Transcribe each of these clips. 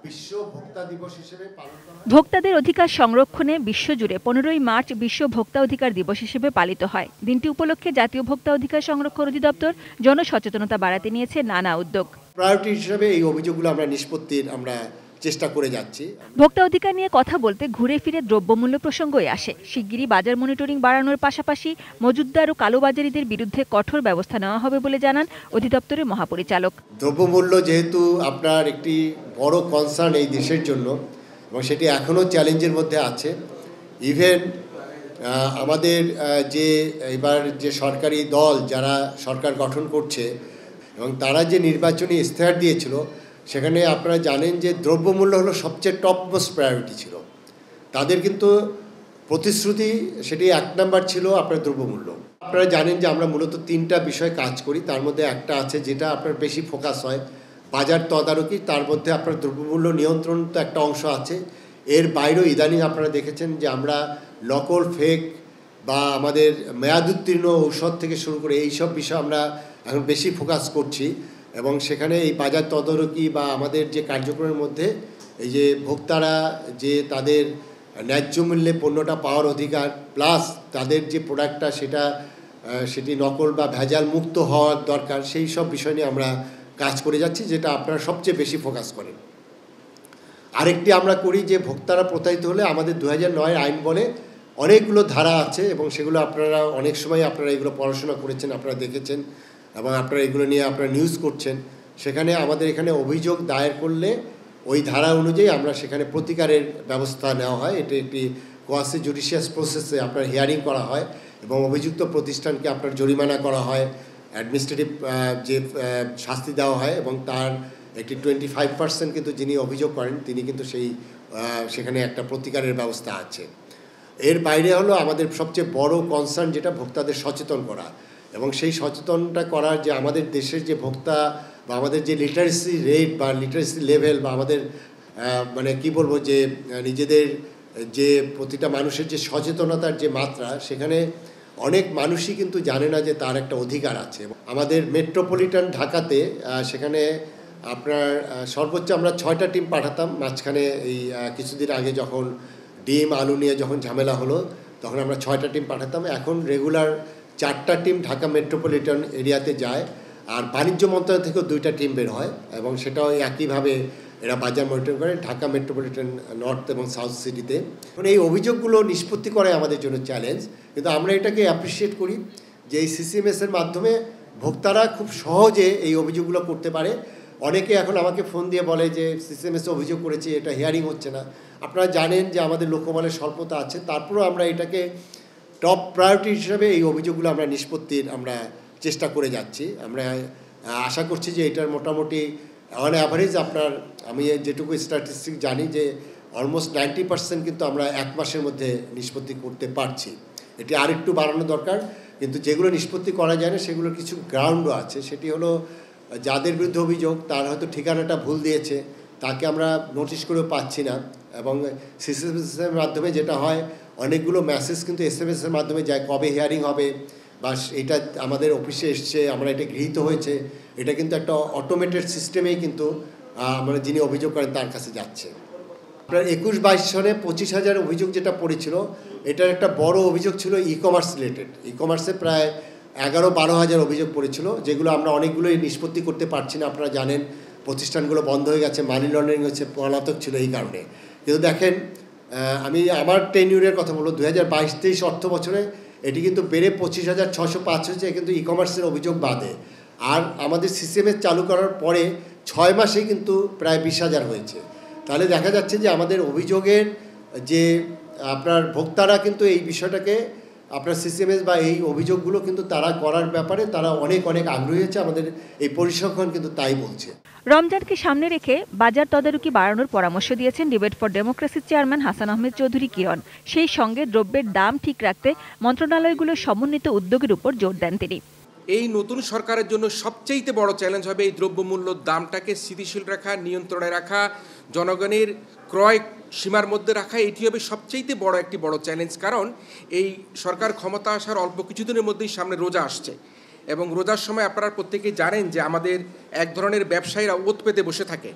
বিশ্ব ভোক্তা দিবস হিসেবে পালন করা হয়। ভোক্তাদের অধিকার সংরক্ষণে বিশ্বজুড়ে 15ই মার্চ বিশ্ব ভোক্তা অধিকার দিবস হিসেবে পালিত হয়। দিনটি উপলক্ষে জাতীয় ভোক্তা অধিকার সংরক্ষণ অধিদপ্তর জনসচেতনতা বাড়াতে নিয়েছে নানা উদ্যোগ। প্রায়োরিটি হিসেবে এই অভিযোগগুলো আমরা নিষ্পত্তির চেষ্টা করে যাচ্ছি। ভোক্তা অধিকার নিয়ে কথা বলতে ঘুরে ফিরে দ্রব্যমূল্য প্রসঙ্গই আসে। শিগগিরই বাজার মনিটরিং বাড়ানোর পাশাপাশি মজুতদার ও কালোবাজারিদের বিরুদ্ধে কঠোর ব্যবস্থা নেওয়া হবে বলে জানান অধিদপ্তরের মহাপরিচালক। দ্রব্যমূল্য যেহেতু আপনার একটি বড় কনসার্ন এই দেশের জন্য এবং সেটি এখনও চ্যালেঞ্জের মধ্যে আছে। ইভেন আমাদের যে এবার যে সরকারি দল যারা সরকার গঠন করছে এবং তারা যে নির্বাচনী ইশতেহার দিয়েছিল সেখানে আপনারা জানেন যে দ্রব্যমূল্য হলো সবচেয়ে টপ মোস্ট প্রায়োরিটি ছিল তাদের, কিন্তু প্রতিশ্রুতি সেটি 1 নাম্বার ছিল আপনার দ্রব্যমূল্য। আপনারা জানেন যে আমরা মূলত 3টা বিষয় কাজ করি, তার মধ্যে একটা আছে যেটা আপনার বেশি ফোকাস হয় বাজার তদারকি, তার মধ্যে আপনার দ্রব্যমূল্য নিয়ন্ত্রণ তো একটা অংশ আছে। এর বাইরেও ইদানিং আপনারা দেখেছেন যে আমরা নকল ফেক বা আমাদের মেয়াদোত্তীর্ণ ঔষধ থেকে শুরু করে এইসব বিষয় আমরা এখন বেশি ফোকাস করছি এবং সেখানে এই বাজার তদারকি বা আমাদের যে কার্যক্রমের মধ্যে এই যে ভোক্তারা যে তাদের ন্যায্য মূল্যে পণ্যটা পাওয়ার অধিকার প্লাস তাদের যে প্রোডাক্টটা সেটি নকল বা ভেজাল মুক্ত হওয়ার দরকার, সেই সব বিষয় নিয়ে আমরা কাজ করে যাচ্ছি, যেটা আপনারা সবচেয়ে বেশি ফোকাস করেন। আরেকটি আমরা করি যে ভোক্তারা প্রতারিত হলে আমাদের 2009 আইন বলে অনেকগুলো ধারা আছে এবং সেগুলো আপনারা অনেক সময় আপনারা এগুলো পড়াশোনা করেছেন, আপনারা দেখেছেন এবং আপনারা এগুলো নিয়ে আপনারা নিউজ করছেন। সেখানে আমাদের এখানে অভিযোগ দায়ের করলে ওই ধারা অনুযায়ী আমরা সেখানে প্রতিকারের ব্যবস্থা নেওয়া হয়। এটি একটি কোয়াসি জুডিশিয়াস প্রসেসে আপনার হিয়ারিং করা হয় এবং অভিযুক্ত প্রতিষ্ঠানকে আপনার জরিমানা করা হয়, অ্যাডমিনিস্ট্রেটিভ যে শাস্তি দেওয়া হয় এবং তার একটি 25% কিন্তু যিনি অভিযোগ করেন তিনি কিন্তু সেখানে একটা প্রতিকারের ব্যবস্থা আছে। এর বাইরে হলো আমাদের সবচেয়ে বড় কনসার্ন যেটা ভোক্তাদের সচেতন করা এবং সেই সচেতনটা করার যে আমাদের দেশের যে ভোক্তা বা আমাদের যে লিটারেসি রেট বা লিটারেসি লেভেল বা আমাদের কি বলবো যে নিজেদের যে প্রতিটা মানুষের যে সচেতনতার যে মাত্রা, সেখানে অনেক মানুষই কিন্তু জানে না যে তার একটা অধিকার আছে। আমাদের মেট্রোপলিটন ঢাকাতে সেখানে আপনার সর্বোচ্চ আমরা 6টা টিম পাঠাতাম। মাঝখানে এই কিছুদিন আগে যখন ডিম আলু নিয়ে যখন ঝামেলা হলো তখন আমরা 6টা টিম পাঠাতাম। এখন রেগুলার 4টা টিম ঢাকা মেট্রোপলিটন এরিয়াতে যায় আর বাণিজ্য মন্ত্রণালয় থেকেও 2টা টিম বের হয় এবং সেটাও একইভাবে এরা বাজার মনিটরিং করে ঢাকা মেট্রোপলিটন নর্থ এবং সাউথ সিটিতে। এখন এই অভিযোগগুলো নিষ্পত্তি করাই আমাদের জন্য চ্যালেঞ্জ, কিন্তু আমরা এটাকে অ্যাপ্রিসিয়েট করি যে এই সিসিএমএসের মাধ্যমে ভোক্তারা খুব সহজে এই অভিযোগগুলো করতে পারে। অনেকে এখন আমাকে ফোন দিয়ে বলে যে সিসিএমএসে অভিযোগ করেছি, এটা হিয়ারিং হচ্ছে না। আপনারা জানেন যে আমাদের লোকবলের স্বল্পতা আছে, তারপরেও আমরা এটাকে টপ প্রায়োরিটি হিসাবে এই অভিযোগগুলো আমরা নিষ্পত্তির চেষ্টা করে যাচ্ছি। আমরা আশা করছি যে এটার মোটামুটি অন অ্যাভারেজ আমি যেটুকু স্ট্যাটিস্টিক জানি যে অলমোস্ট 90% কিন্তু আমরা 1 মাসের মধ্যে নিষ্পত্তি করতে পারছি। এটি আরেকটু বাড়ানো দরকার, কিন্তু যেগুলো নিষ্পত্তি করা যায় না সেগুলোর কিছু গ্রাউন্ডও আছে। সেটি হলো যাদের বিরুদ্ধে অভিযোগ তার হয়তো ঠিকানাটা ভুল দিয়েছে, তাকে আমরা নোটিশ করেও পাচ্ছি না এবং সিসিএমএসের মাধ্যমে যেটা হয় অনেকগুলো মেসেজ কিন্তু এসএমএসের মাধ্যমে যায় কবে হিয়ারিং হবে বা এটা আমাদের অফিসে এসছে, আমরা এটা গৃহীত হয়েছে, এটা কিন্তু একটা অটোমেটেড সিস্টেমেই কিন্তু আমরা যিনি অভিযোগ করেন তার কাছে যাচ্ছে। আপনার 21-22 সনে 25,000 অভিযোগ যেটা পড়েছিল, এটার একটা বড় অভিযোগ ছিল ই-কমার্স রিলেটেড। ই-কমার্সে প্রায় 11-12 হাজার অভিযোগ পড়েছিল, যেগুলো আমরা অনেকগুলোই নিষ্পত্তি করতে পারছি না। আপনারা জানেন প্রতিষ্ঠানগুলো বন্ধ হয়ে গেছে, মানি লন্ডারিং হচ্ছে, পলাতক ছিল এই কারণে। কিন্তু দেখেন আমি আমার টেনিউরের কথা বলবো, 2022-23 অর্থ বছরে এটি কিন্তু বেড়ে 25,605 হয়েছে, কিন্তু ই-কমার্সের অভিযোগ বাদে। আর আমাদের সিসিএমএস চালু করার পরে 6 মাসেই কিন্তু প্রায় 20,000 হয়েছে। তাহলে দেখা যাচ্ছে যে আমাদের অভিযোগের যে আপনার ভোক্তারা কিন্তু এই বিষয়টাকে আপনার সিসিএমএস বা এই অভিযোগগুলো কিন্তু তারা করার ব্যাপারে তারা অনেক আগ্রহী হয়েছে। আমাদের এই পরিসংখ্যান কিন্তু তাই বলছে। রমজানকে সামনে রেখে বাজার তদারকি বাড়ানোর পরামর্শ দিয়েছেন ডিবেট ফর ডেমোক্রেসির চেয়ারম্যান হাসান আহমেদ চৌধুরী কিরণ। সেই সঙ্গে দ্রব্যের দাম ঠিক রাখতে মন্ত্রণালয়গুলোর সমন্বিত উদ্যোগের উপর জোর দেন তিনি। এই নতুন সরকারের জন্য সবচেয়ে বড় চ্যালেঞ্জ হবে এই দ্রব্যমূল্যর দামটাকে স্থিতিশীল রাখা, নিয়ন্ত্রণে রাখা, জনগণের ক্রয় সীমার মধ্যে রাখা। এটি হবে সবচেয়ে বড় চ্যালেঞ্জ, কারণ এই সরকার ক্ষমতা আসার অল্প কিছুদিনের মধ্যেই সামনে রোজা আসছে এবং রোজার সময় আপনারা প্রত্যেকেই জানেন যে আমাদের এক ধরনের ব্যবসায়ীরা ওত পেতে বসে থাকে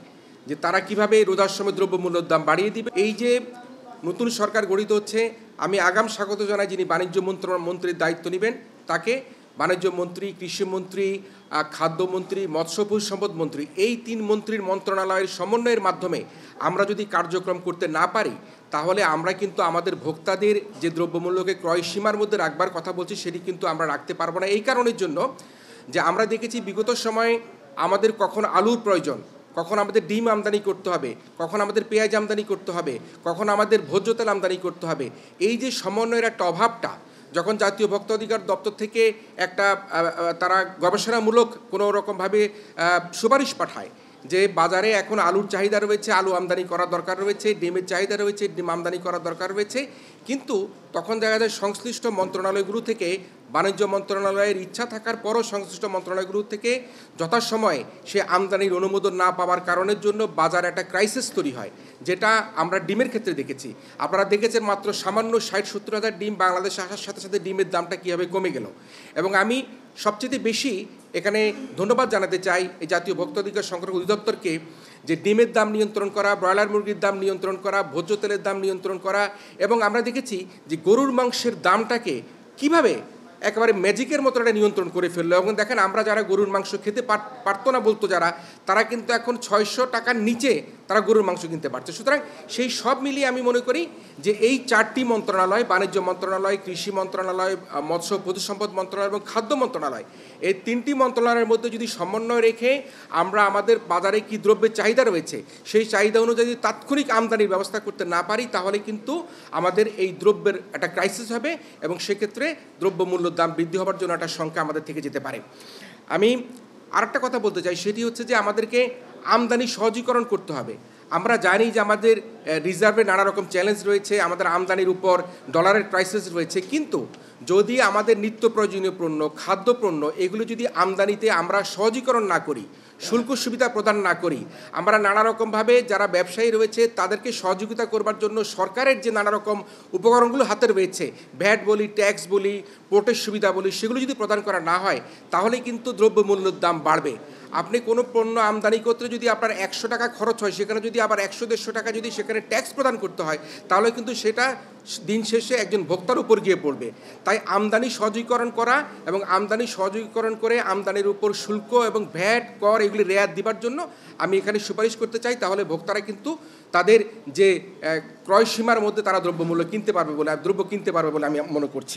যে তারা কিভাবে রোজার সময় দ্রব্যমূল্যের দাম বাড়িয়ে দিবে। এই যে নতুন সরকার গঠিত হচ্ছে, আমি আগাম স্বাগত জানাই যিনি বাণিজ্য মন্ত্রীর দায়িত্ব নেবেন তাকে। বাণিজ্য মন্ত্রী, কৃষিমন্ত্রী, খাদ্যমন্ত্রী, মৎস্য পশু সম্পদ মন্ত্রী, এই 3 মন্ত্রীর মন্ত্রণালয়ের সমন্বয়ের মাধ্যমে আমরা যদি কার্যক্রম করতে না পারি, তাহলে আমরা কিন্তু আমাদের ভোক্তাদের যে দ্রব্যমূল্যকে ক্রয় সীমার মধ্যে রাখবার কথা বলছি সেটি কিন্তু আমরা রাখতে পারবো না। এই কারণের জন্য যে আমরা দেখেছি বিগত সময়ে আমাদের কখন আলুর প্রয়োজন, কখন আমাদের ডিম আমদানি করতে হবে, কখন আমাদের পেঁয়াজ আমদানি করতে হবে, কখন আমাদের ভোজ্য তেল আমদানি করতে হবে। এই যে সমন্বয়ের একটা অভাবটা, যখন জাতীয় ভোক্তা অধিকার দপ্তর থেকে একটা তারা গবেষণামূলক কোনো রকমভাবে সুপারিশ পাঠায় যে বাজারে এখন আলুর চাহিদা রয়েছে, আলু আমদানি করার দরকার রয়েছে, ডিমের চাহিদা রয়েছে, ডিম আমদানি করার দরকার রয়েছে, কিন্তু তখন দেখা যায় সংশ্লিষ্ট মন্ত্রণালয়গুলো থেকে, বাণিজ্য মন্ত্রণালয়ের ইচ্ছা থাকার পরও সংশ্লিষ্ট মন্ত্রণালয়গুলো থেকে যথাসময়ে সে আমদানির অনুমোদন না পাওয়ার কারণের জন্য বাজারে একটা ক্রাইসিস তৈরি হয়, যেটা আমরা ডিমের ক্ষেত্রে দেখেছি। আপনারা দেখেছেন মাত্র সামান্য 60-70 হাজার ডিম বাংলাদেশে আসার সাথে সাথে ডিমের দামটা কীভাবে কমে গেল। এবং আমি সবচেয়ে বেশি এখানে ধন্যবাদ জানাতে চাই এই জাতীয় ভোক্তা অধিকার সংরক্ষণ অধিদপ্তরকে, যে ডিমের দাম নিয়ন্ত্রণ করা, ব্রয়লার মুরগির দাম নিয়ন্ত্রণ করা, ভোজ্য তেলের দাম নিয়ন্ত্রণ করা, এবং আমরা দেখেছি যে গরুর মাংসের দামটাকে কিভাবে একেবারে ম্যাজিকের মতো একটা নিয়ন্ত্রণ করে ফেললো। এবং দেখেন আমরা যারা গরুর মাংস খেতে পারতো না বলতো যারা, তারা কিন্তু এখন 600 টাকার নিচে তারা গরুর মাংস কিনতে পারছে। সুতরাং সেই সব মিলিয়ে আমি মনে করি যে এই 4টি মন্ত্রণালয়, বাণিজ্য মন্ত্রণালয়, কৃষি মন্ত্রণালয়, মৎস্য পশু সম্পদ মন্ত্রণালয় এবং খাদ্য মন্ত্রণালয়, এই 3টি মন্ত্রণালয়ের মধ্যে যদি সমন্বয় রেখে আমরা আমাদের বাজারে কী দ্রব্যের চাহিদা রয়েছে সেই চাহিদা অনুযায়ী তাৎক্ষণিক আমদানির ব্যবস্থা করতে না পারি, তাহলে কিন্তু আমাদের এই দ্রব্যের একটা ক্রাইসিস হবে এবং সেক্ষেত্রে দ্রব্যমূল্য দাম বৃদ্ধি হওয়ার জন্য একটা শঙ্কা আমাদের থেকে যেতে পারে। আমি আরেকটা কথা বলতে চাই, সেটি হচ্ছে যে আমাদেরকে আমদানি সহজীকরণ করতে হবে। আমরা জানি যে আমাদের রিজার্ভে নানা রকম চ্যালেঞ্জ রয়েছে, আমাদের আমদানির উপর ডলারের ক্রাইসিস রয়েছে, কিন্তু যদি আমাদের নিত্য প্রয়োজনীয় পণ্য, খাদ্যপণ্য, এগুলো যদি আমদানিতে আমরা সহজীকরণ না করি, শুল্ক সুবিধা প্রদান না করি, আমরা নানা রকমভাবে যারা ব্যবসায়ী রয়েছে তাদেরকে সহযোগিতা করবার জন্য সরকারের যে নানা রকম উপকরণগুলো হাতে রয়েছে, ভ্যাট বলি, ট্যাক্স বলি, পোর্টের সুবিধা বলি, সেগুলো যদি প্রদান করা না হয়, তাহলে কিন্তু দ্রব্যমূল্যের দাম বাড়বে। আপনি কোনো পণ্য আমদানি করতে যদি আপনার 100 টাকা খরচ হয়, সেখানে যদি আবার 100-150 টাকা যদি সেখানে ট্যাক্স প্রদান করতে হয়, তাহলে কিন্তু সেটা দিন শেষে একজন ভোক্তার উপর গিয়ে পড়বে। তাই আমদানি সহজীকরণ করা এবং আমদানি সহজীকরণ করে আমদানির উপর শুল্ক এবং ভ্যাট, কর এগুলি রেয়াত দিবার জন্য আমি এখানে সুপারিশ করতে চাই। তাহলে ভোক্তারা কিন্তু তাদের যে ক্রয় সীমার মধ্যে তারা দ্রব্য কিনতে পারবে বলে আমি মনে করছি।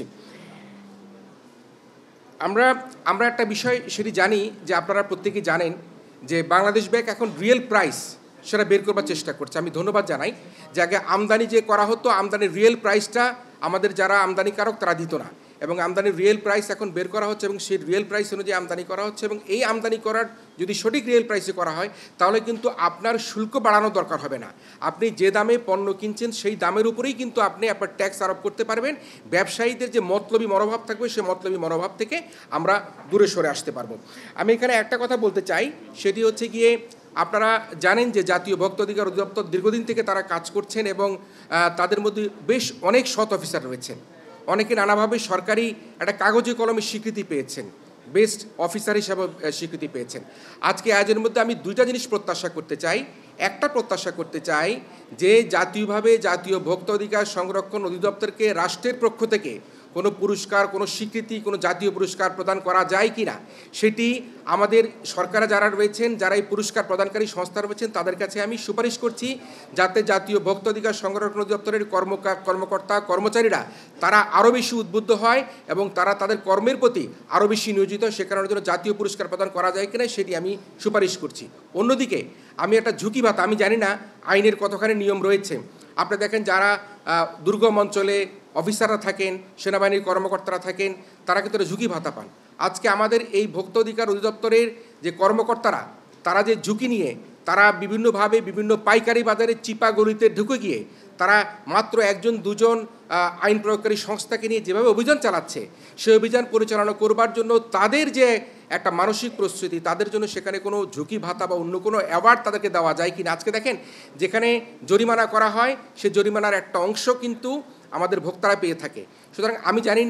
আমরা একটা বিষয় সেটি জানি যে আপনারা প্রত্যেকেই জানেন যে বাংলাদেশ ব্যাংক এখন রিয়েল প্রাইস সেটা বের করবার চেষ্টা করছে। আমি ধন্যবাদ জানাই যে আগে আমদানি যে করা হতো, আমদানির রিয়েল প্রাইসটা আমাদের যারা আমদানিকারক তারা দিত না, এবং আমদানির রিয়েল প্রাইস এখন বের করা হচ্ছে এবং সেই রিয়েল প্রাইস অনুযায়ী আমদানি করা হচ্ছে। এবং এই আমদানি করার যদি সঠিক রিয়েল প্রাইসে করা হয়, তাহলে কিন্তু আপনার শুল্ক বাড়ানোর দরকার হবে না। আপনি যে দামে পণ্য কিনছেন সেই দামের উপরেই কিন্তু আপনি আপনার ট্যাক্স আরোপ করতে পারবেন। ব্যবসায়ীদের যে মতলবী মনোভাব থাকবে, সেই মতলবী মনোভাব থেকে আমরা দূরে সরে আসতে পারবো। আমি এখানে একটা কথা বলতে চাই, সেটি হচ্ছে গিয়ে আপনারা জানেন যে জাতীয় ভোক্তা অধিকার অধিদপ্তর দীর্ঘদিন থেকে তারা কাজ করছেন এবং তাদের মধ্যে বেশ অনেক সৎ অফিসার রয়েছেন। অনেকে নানাভাবে সরকারি একটা কাগজে কলমে স্বীকৃতি পেয়েছেন, বেস্ট অফিসার হিসাবে স্বীকৃতি পেয়েছেন। আজকে আয়োজনের মধ্যে আমি 2টা জিনিস প্রত্যাশা করতে চাই। একটা প্রত্যাশা করতে চাই যে জাতীয়ভাবে জাতীয় ভোক্তা অধিকার সংরক্ষণ অধিদপ্তরকে রাষ্ট্রের পক্ষ থেকে কোনো পুরস্কার, কোনো স্বীকৃতি, কোনো জাতীয় পুরস্কার প্রদান করা যায় কি না, সেটি আমাদের সরকারে যারা রয়েছেন, যারা এই পুরস্কার প্রদানকারী সংস্থা রয়েছেন, তাদের কাছে আমি সুপারিশ করছি যাতে জাতীয় ভোক্তা অধিকার সংরক্ষণ অধিদপ্তরের কর্মকর্তা কর্মচারীরা তারা আরও বেশি উদ্বুদ্ধ হয় এবং তারা তাদের কর্মের প্রতি আরও বেশি নিয়োজিত হয়। সে কারণের জন্য জাতীয় পুরস্কার প্রদান করা যায় কিনা সেটি আমি সুপারিশ করছি। অন্যদিকে আমি একটা ঝুঁকি ভাতা, আমি জানি না আইনের কতখানি নিয়ম রয়েছে। আপনি দেখেন যারা দুর্গম অঞ্চলে অফিসাররা থাকেন, সেনাবাহিনীর কর্মকর্তারা থাকেন, তারা কিন্তু ঝুঁকি ভাতা পান। আজকে আমাদের এই ভোক্তা অধিকার অধিদপ্তরের যে কর্মকর্তারা, তারা যে ঝুঁকি নিয়ে তারা বিভিন্নভাবে বিভিন্ন পাইকারি বাজারে চিপা গলিতে ঢুকে গিয়ে তারা মাত্র 1-2 আইন প্রয়োগকারী সংস্থাকে নিয়ে যেভাবে অভিযান চালাচ্ছে, সেই অভিযান পরিচালনা করবার জন্য তাদের যে একটা মানসিক প্রস্তুতি, তাদের জন্য সেখানে কোনো ঝুঁকি ভাতা বা অন্য কোনো অ্যাওয়ার্ড তাদেরকে দেওয়া যায় কি না। আজকে দেখেন যেখানে জরিমানা করা হয়, সে জরিমানার একটা অংশ কিন্তু আমাদের ভোক্তারা পেয়ে থাকে। সুতরাং আমি জানি না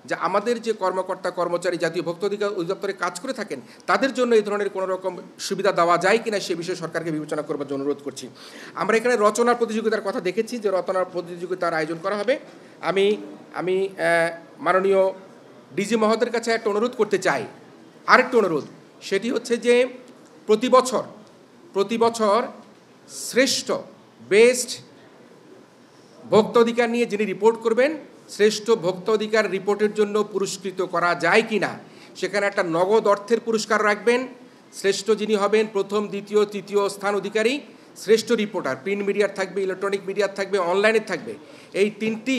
যে আমাদের যে কর্মকর্তা কর্মচারী জাতীয় ভোক্তা অধিকার অধিদপ্তরে কাজ করে থাকেন তাদের জন্য এই ধরনের কোনো রকম সুবিধা দেওয়া যায় কিনা সে বিষয়ে সরকারকে বিবেচনা করবার জন্য অনুরোধ করছি। আমরা এখানে রচনার প্রতিযোগিতার কথা দেখেছি যে রচনার প্রতিযোগিতার আয়োজন করা হবে। আমি মাননীয় ডিজি মহোদয়ের কাছে একটা অনুরোধ করতে চাই, আরেকটা অনুরোধ, সেটি হচ্ছে যে প্রতি বছর শ্রেষ্ঠ বেস্ট ভোক্তা অধিকার নিয়ে যিনি রিপোর্ট করবেন শ্রেষ্ঠ ভোক্তা অধিকার রিপোর্টের জন্য পুরস্কৃত করা যায় কি না, সেখানে একটা নগদ অর্থের পুরস্কার রাখবেন। শ্রেষ্ঠ যিনি হবেন প্রথম দ্বিতীয় তৃতীয় স্থান অধিকারী, শ্রেষ্ঠ রিপোর্টার প্রিন্ট মিডিয়ার থাকবে, ইলেকট্রনিক মিডিয়ার থাকবে, অনলাইনের থাকবে, এই তিনটি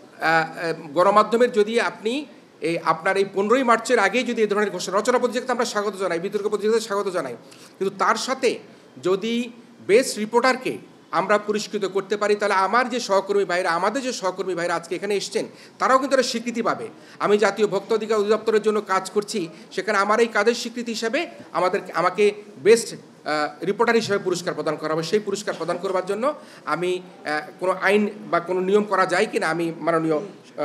গণমাধ্যমের যদি আপনি আপনার এই 15ই মার্চের আগেই যদি এই ধরনের ঘোষণা, রচনা প্রতিযোগিতা আমরা স্বাগত জানাই, বিতর্ক প্রতিযোগিতা স্বাগত জানাই, কিন্তু তার সাথে যদি বেস্ট রিপোর্টারকে আমরা পুরস্কৃত করতে পারি তাহলে আমাদের যে সহকর্মী ভাইরা আজকে এখানে এসছেন তারাও কিন্তু একটা স্বীকৃতি পাবে। আমি জাতীয় ভোক্তা অধিকার অধিদপ্তরের জন্য কাজ করছি, সেখানে আমার এই কাজের স্বীকৃতি হিসাবে আমাকে বেস্ট রিপোর্টার হিসেবে পুরস্কার প্রদান করা হবে। সেই পুরস্কার প্রদান করবার জন্য আমি কোনো আইন বা কোনো নিয়ম করা যায় কিনা আমি মাননীয়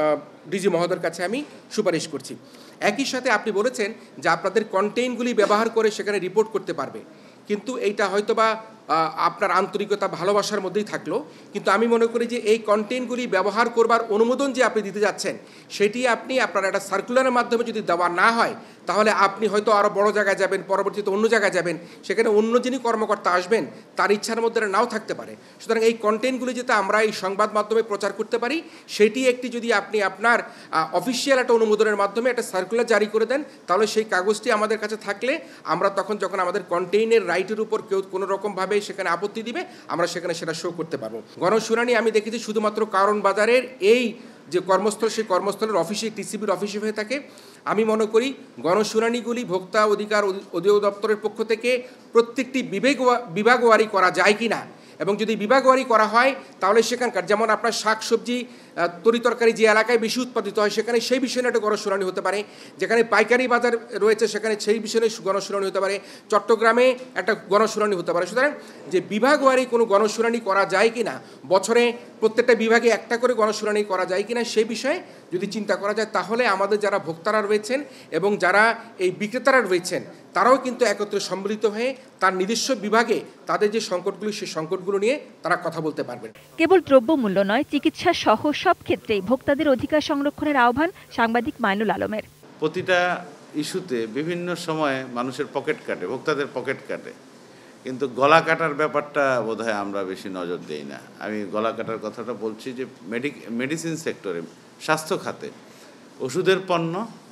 ডিজি মহোদয়ের কাছে আমি সুপারিশ করছি। একই সাথে আপনি বলেছেন যে আপনাদের কন্টেইনগুলি ব্যবহার করে সেখানে রিপোর্ট করতে পারবে, কিন্তু এইটা হয়তোবা আপনার আন্তরিকতা ভালোবাসার মধ্যেই থাকলো, কিন্তু আমি মনে করি যে এই কন্টেন্টগুলি ব্যবহার করবার অনুমোদন যে আপনি দিতে যাচ্ছেন সেটি আপনার একটা সার্কুলারের মাধ্যমে যদি দেওয়া না হয় তাহলে আপনি হয়তো আরও বড় জায়গায় যাবেন, পরবর্তীতে অন্য জায়গায় যাবেন, সেখানে অন্য যিনি কর্মকর্তা আসবেন তার ইচ্ছার মধ্যে নাও থাকতে পারে। সুতরাং এই কন্টেন্টগুলি যাতে আমরা এই সংবাদ মাধ্যমে প্রচার করতে পারি সেটি একটি যদি আপনি আপনার অফিসিয়াল একটা অনুমোদনের মাধ্যমে একটা সার্কুলার জারি করে দেন তাহলে সেই কাগজটি আমাদের কাছে থাকলে আমরা তখন যখন আমাদের কন্টেইনের রাইটের উপর কেউ কোনো রকমভাবে সেখানে আপত্তি দিবে আমরা সেখানে সেটা শো করতে পারবো। গণশুনানি আমি দেখেছি শুধুমাত্র কারণ বাজারের এই যে কর্মস্থল সেই কর্মস্থলের অফিসে টিসিবির অফিসে হয়ে থাকে। আমি মনে করি গণশুনানিগুলি ভোক্তা অধিকার অধিদপ্তরের পক্ষ থেকে প্রত্যেকটি বিভাগওয়ারি করা যায় কি না, এবং যদি বিভাগওয়ারি করা হয় তাহলে সেখানকার যেমন আপনার শাকসবজি তরিতরকারি যে এলাকায় বেশি উৎপাদিত হয় সেখানে সেই বিষয়ে একটা গণশুনানি হতে পারে, যেখানে পাইকারি বাজার রয়েছে সেখানে সেই বিষয়ে গণশুনানি হতে পারে, চট্টগ্রামে একটা গণশুনানি হতে পারে। সুতরাং যে বিভাগওয়ারি কোনো গণশুনানি করা যায় কি না, বছরে প্রত্যেকটা বিভাগে একটা করে গণশুনানি করা যায় কি না সেই বিষয়ে যদি চিন্তা করা যায় তাহলে আমাদের যারা ভোক্তারা রয়েছেন এবং যারা এই বিক্রেতারা রয়েছেন তারাও কিন্তু একত্রে সম্মিলিত হয়ে তার নিজস্ব বিভাগে তাদের যে সংকটগুলি সেই সংকটগুলো নিয়ে তারা কথা বলতে পারবেন। কেবল দ্রব্যমূল্য নয়, চিকিৎসা সহ সব ক্ষেত্রেই ভোক্তাদের অধিকার সংরক্ষণের আহ্বান সাংবাদিক মাইনুল আলমের। প্রতিটা ইস্যুতে বিভিন্ন সময়ে মানুষের পকেট কাটে, ভোক্তাদের পকেট কাটে, কিন্তু গলা কাটার ব্যাপারটা বোধহয় আমরা বেশি নজর দেই না। আমি গলা কাটার কথাটা বলছি যে মেডিসিন সেক্টরে, স্বাস্থ্য খাতে ওষুধের পণ্য,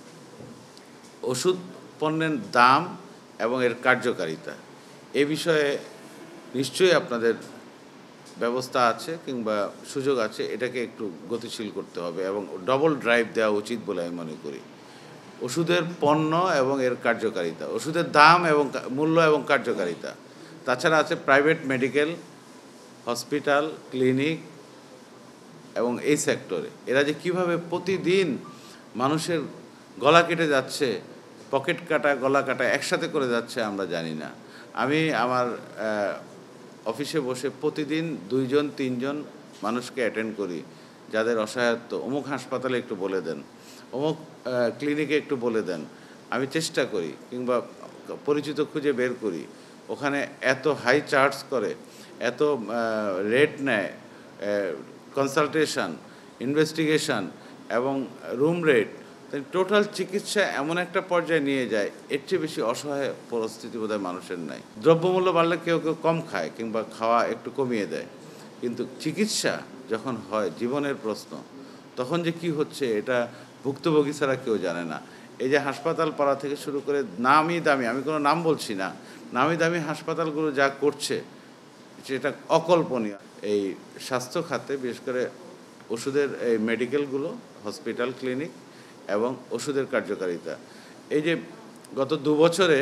ওষুধ পণ্যের দাম এবং এর কার্যকারিতা এ বিষয়ে নিশ্চয়ই আপনাদের ব্যবস্থা আছে কিংবা সুযোগ আছে, এটাকে একটু গতিশীল করতে হবে এবং ডবল ড্রাইভ দেওয়া উচিত বলে আমি মনে করি। ওষুধের পণ্য এবং এর কার্যকারিতা, ওষুধের দাম এবং মূল্য এবং কার্যকারিতা, তাছাড়া আছে প্রাইভেট মেডিকেল, হসপিটাল, ক্লিনিক এবং এই সেক্টরে এরা যে কীভাবে প্রতিদিন মানুষের গলা কেটে যাচ্ছে, পকেট কাটা গলা কাটা একসাথে করে যাচ্ছে আমরা জানি না। আমি আমার অফিসে বসে প্রতিদিন 2-3 মানুষকে অ্যাটেন্ড করি যাদের অসহায়ত্ব, অমুক হাসপাতালে একটু বলে দেন, অমুক ক্লিনিকে একটু বলে দেন। আমি চেষ্টা করি কিংবা পরিচিত খুঁজে বের করি, ওখানে এত হাই চার্জ করে, এত রেট নেয়, কনসালটেশন, ইনভেস্টিগেশন এবং রুম রেট, টোটাল চিকিৎসা এমন একটা পর্যায়ে নিয়ে যায়, এর চেয়ে বেশি অসহায় পরিস্থিতি বোধহয় মানুষের নাই। দ্রব্যমূল্য বাড়লে কেউ কেউ কম খায় কিংবা খাওয়া একটু কমিয়ে দেয়, কিন্তু চিকিৎসা যখন হয় জীবনের প্রশ্ন, তখন যে কি হচ্ছে এটা ভুক্তভোগী ছাড়া কেউ জানে না। এই যে হাসপাতাল পাড়া থেকে শুরু করে নামি দামি, আমি কোনো নাম বলছি না, নামি দামি হাসপাতালগুলো যা করছে সেটা অকল্পনীয়। এই স্বাস্থ্য খাতে বিশেষ করে ওষুধের এই মেডিকেলগুলো, হসপিটাল, ক্লিনিক এবং ওষুধের কার্যকারিতা, এই যে গত 2 বছরে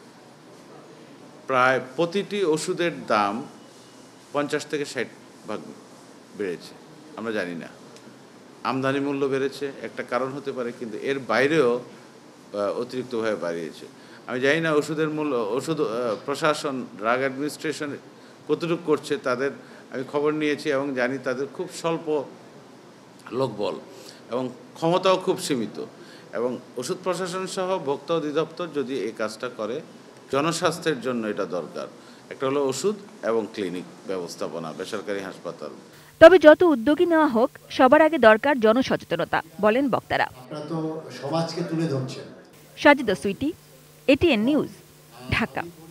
প্রায় প্রতিটি ওষুধের দাম 50 থেকে 60% বেড়েছে। আমরা জানি না, আমদানি মূল্য বেড়েছে একটা কারণ হতে পারে, কিন্তু এর বাইরেও অতিরিক্তভাবে বাড়িয়েছে। আমি জানি না ওষুধের মূল্য, ওষুধ প্রশাসন, ড্রাগ অ্যাডমিনিস্ট্রেশন কতটুকু করছে, তাদের আমি খবর নিয়েছি এবং জানি তাদের খুব স্বল্প লোকবল। এবং ক্ষমতাও খুব সীমিত। এবং ওষুধ প্রশাসন সহ ভোক্তা অধিদপ্তর যদি এই কাজটা করে, জনস্বাস্থ্যের জন্য এটা দরকার। একটা হলো ওষুধ এবং ক্লিনিক ব্যবস্থাপনা, বেসরকারি হাসপাতাল। তবে যত উদ্যোগী নেওয়া হোক, সবার আগে দরকার জনসচেতনতা, বলেন বক্তারা। আপনারা তো সমাজকে তুলে ধরছেন। Sajida Sweety, ATN news, Dhaka.